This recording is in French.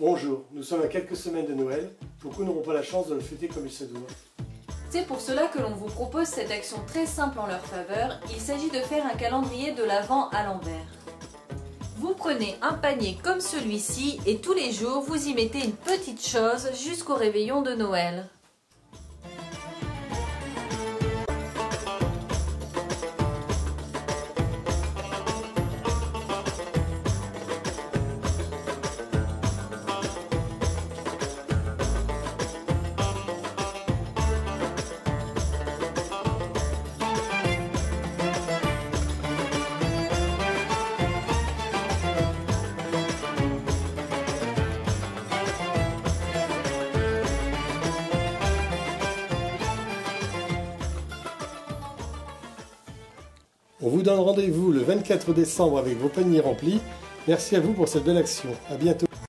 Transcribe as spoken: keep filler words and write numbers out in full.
Bonjour, nous sommes à quelques semaines de Noël. Beaucoup n'auront pas la chance de le fêter comme il se doit. C'est pour cela que l'on vous propose cette action très simple en leur faveur. Il s'agit de faire un calendrier de l'Avent à l'envers. Vous prenez un panier comme celui-ci et tous les jours vous y mettez une petite chose jusqu'au réveillon de Noël. On vous donne rendez-vous le vingt-quatre décembre avec vos paniers remplis. Merci à vous pour cette belle action. À bientôt.